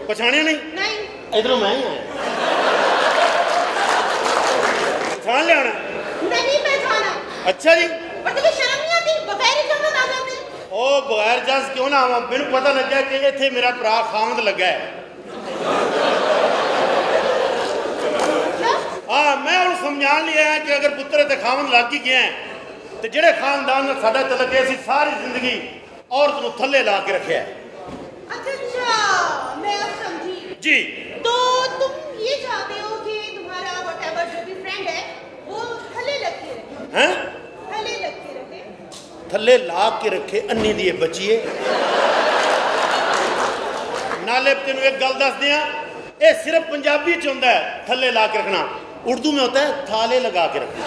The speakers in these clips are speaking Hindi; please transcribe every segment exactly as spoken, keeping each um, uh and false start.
पछाणिया नहीं? नहीं। इधरों मैं ही आया। पछाण लिया ना? नहीं पहचाना। अच्छा जी। पर तुम्हें शर्म नहीं आती? बगैर इजाजत आ जाते? ओ बगैर इजाजत क्यों ना आवां? मैनूं पता लग्या कि इत्थे मेरा भरा खामद लगा है। हाँ मैं उन्हें समझान लिया है कि अगर पुत्र ते खामद लग ही गया है तो जेड़े खानदान नाल साडा तलक है, असीं सारी जिंदगी औरत नूं थल्ले ला के रखिया है। अच्छा अच्छा, मैं अब समझी जी। तो तुम ये चाहते हो कि तुम्हारा व्हाटएवर जो भी फ्रेंड है वो थल्ले लग के रखे? हैं? थल्ले लग के रखे? थल्ले ला के रखे अन्नी दी बचिए। नाले तेनू एक गल दस दियां, ये सिर्फ पंजाबी च होंदा है थल्ले ला के रखना, उर्दू में होता है थाले लगा के रखना।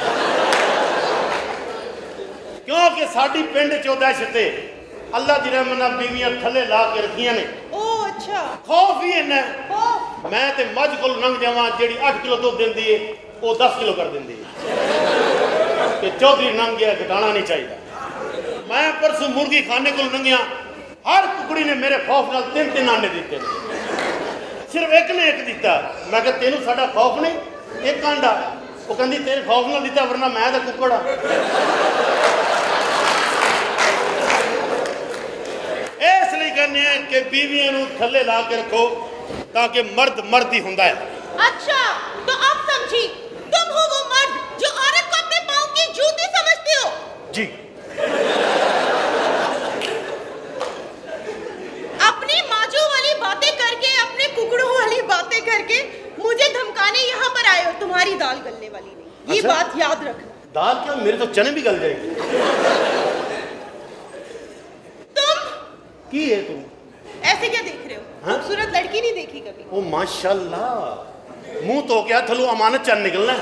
क्योंकि साडी पिंड च दहशत है, अल्लाह दी रहमत नाल बीवियां थल्ले ला के रखियां ने। ओ अच्छा। खौफ ही इन्ना है। खौफ? मैं ते मझ कोल लंघ जावां जेड़ी आठ किलो दुध देंदी है वो दस किलो कर देंदी है ते चौधरी लंघ गया घटाना नहीं चाहिए। मैं परसों मुर्गी खाने को लंघिया, हर कुकड़ी ने मेरे खौफ नाल तीन तीन आने दिते, सिर्फ एक ने एक दिता। मैं कहा तेनू साडा खौफ नहीं? एक आंडा। वो कहती तेरे खौफ नाल दिता, वरना मैं तो कुकड़ हाँ। इसलिए कहने हैं कि बीवियों नूं थल्ले ला के रखो ताकि मर्द मर्द ही हुंदा है। अच्छा तो अब समझी, तुम हो वो मर्द जो औरत को अपने पाँव की जूती समझते हो? जी। अपनी माजू वाली बातें करके, अपने कुकड़ों वाली बातें करके मुझे धमकाने यहाँ पर आए हो। तुम्हारी दाल गलने वाली नहीं, ये अच्छा? बात याद रखना। दाल क्या, मेरे तो चने भी गल जाएंगे। तुम की है तुम ऐसे क्या देख रहे हो? खूबसूरत लड़की नहीं देखी कभी? ओ माशाल्लाह, मुंह तो क्या थलू अमानत चंद निकलना।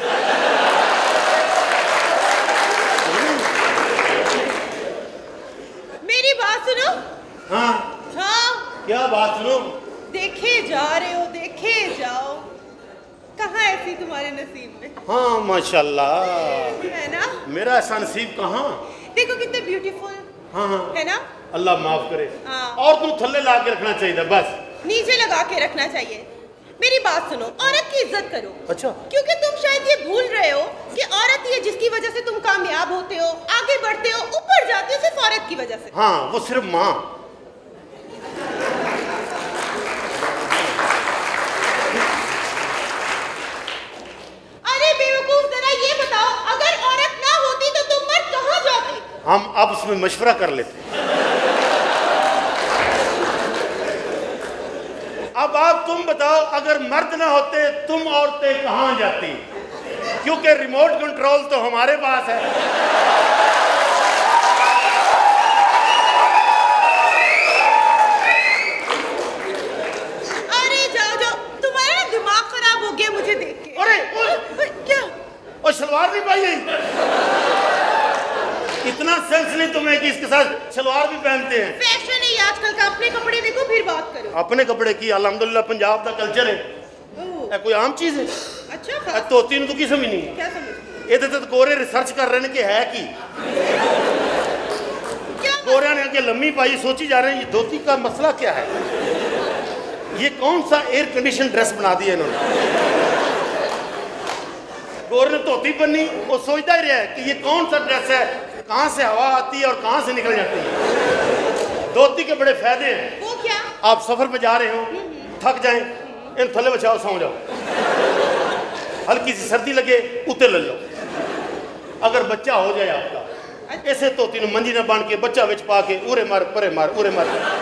मेरी बात सुनो। हाँ हाँ क्या बात सुनो? देखे जा रहे हो, देखे जाओ, कहाँ ऐसी तुम्हारे नसीब में? हाँ माशाल्लाह, है ना? मेरा ऐसा नसीब कहाँ? देखो कितने ब्यूटीफुल। हाँ हाँ है ना? अल्लाह माफ करे। हाँ। और तुम थल्ले ला के रखना चाहिए, बस नीचे लगा के रखना चाहिए। मेरी बात सुनो, औरत की इज्जत करो। अच्छा। क्योंकि तुम शायद ये भूल रहे हो कि औरत ही है जिसकी वजह से तुम कामयाब होते हो, आगे बढ़ते हो, ऊपर जाते हो, सिर्फ औरत की वजह से। हाँ वो सिर्फ माँ। अरे बेवकूफ, जरा ये बताओ, अगर औरत ना होती तो तुम मर्द कहाँ जाते? हम अब उसमें मशवरा कर लेते। अब आप तुम बताओ, अगर मर्द ना होते तुम औरतें कहाँ जाती? क्योंकि रिमोट कंट्रोल तो हमारे पास है। अरे जाओ जाओ, तुम्हारा ना दिमाग खराब हो गया मुझे देख के। अरे क्या? और सलवार नहीं पाई है? इतना सेंस नहीं तुम्हें कि इसके साथ सलवार भी पहनते हैं? फैशन है आजकल का, अपने कपड़े देखो फिर बात करो। अपने कपड़े की अल्हम्दुलिल्लाह पंजाब का कल्चर है, ए कोई आम चीज है? अच्छा ए धोती नूं तू की समझनी? क्या समझती? ਇਹਦੇ ਤੇ ਕੋਰੇ रिसर्च कर रहे हैं कि है की गोरिया ने आगे लम्मी पाई, सोची जा रहे हैं ये धोती का मसला क्या है, ये कौन सा एयर कंडीशन ड्रेस बना दिया इन्होंने। गोरे ने धोती पहनी, वो सोचता ही रहा है कि ये कौन सा ड्रेस है, कहाँ से हवा आती है और कहाँ से निकल जाती है। धोती के बड़े फायदे हैं। वो क्या? आप सफर पे जा रहे हो, थक जाएं, इन थल्ले बचाओ, सौ जाओ, हल्की सी सर्दी लगे उतर ले लो। अगर बच्चा हो जाए आपका, ऐसे धोती नूं मंजी ना बन के बच्चा विच पा के उरे मार परे मार उरे मार